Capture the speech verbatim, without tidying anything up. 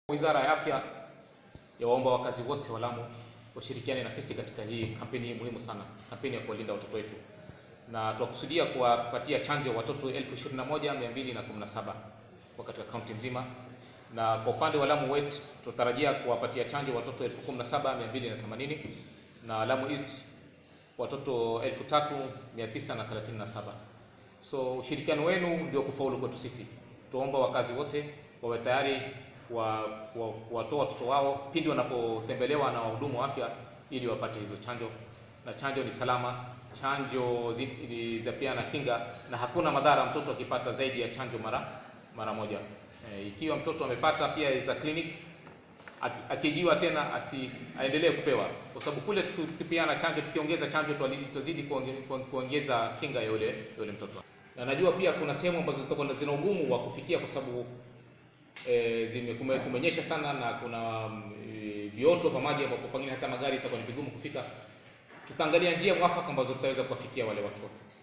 Wizara ya Afya yawaomba wakazi wote wa Lamu washirikiane na sisi katika hii kampeni muhimu sana, kampeni ya kuwalinda watoto wetu, na tunakusudia kuwapatia chanjo watoto elfu ishirini na moja mia mbili na kumi na saba kwa katika kaunti nzima, na kwa upande wa Lamu West tutarajia kuwapatia chanjo watoto elfu kumi na saba mia mbili na themanini na Lamu East watoto elfu tatu mia tisa na thelathini na saba. So ushirikiano wenu ndio kufaulu kwetu sisi. Tuomba wakazi wote wawe tayari kuwatoa watoto wao pindi wanapotembelewa na wahudumu wa afya ili wapate hizo chanjo, na chanjo ni salama, chanjo za pia na kinga, na hakuna madhara mtoto akipata zaidi ya chanjo mara mara moja. E, ikiwa mtoto amepata pia za clinic akijiwa tena asi aendelee kupewa, kwa sababu kule tukipiana chanjo, tukiongeza chanjo tutazidi kuongeza kinga ya yule yule mtoto. Na najua pia kuna sehemu ambazo zitakuwa zina ugumu wa kufikia kwa sababu E, zimekumenyesha sana na kuna e, vioto vya maji ambapo pengine hata magari itakuwa ni vigumu kufika. Tutaangalia njia mwafaka ambazo tutaweza kuwafikia wale watoto.